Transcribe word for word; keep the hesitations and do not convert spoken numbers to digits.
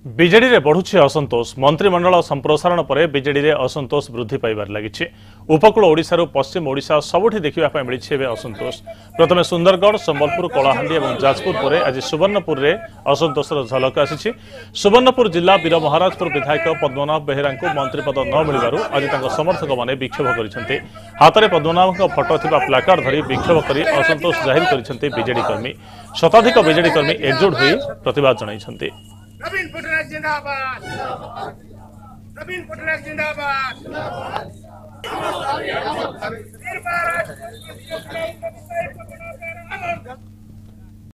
विजेडी रे बढ़ुछि असंतोष। मंत्रिमंडल संप्रसारण पर विजेडी रे असंतोष वृद्धि पाइबार लगी। उपकूल ओडिशा पश्चिम ओडिशा सबुठी देखा मिली असंतोष। प्रथम सुंदरगढ़, संबलपुर, कलाहांडी और जाजपुर पर आज सुवर्णपुर में असंतोषर झलक आसी। सुवर्णपुर जिला वीर महाराजपुर विधायक पद्मनाभ बेहेरा को मंत्रिपद न मिलू आज समर्थक मैंने विक्षोभ कर हाथ में पद्मनाभ फटो थिबा प्लाकार्ड धरी विक्षोभ कर असंतोष जाहिर कर विजेडी कर्मी। शताधिक विजेडी कर्मी एकजुट हो प्रतिवाद जणाइछन्ते। नवीन पटनायक जिंदाबाद। नवीन पटनायक जिंदाबाद। जिंदाबाद।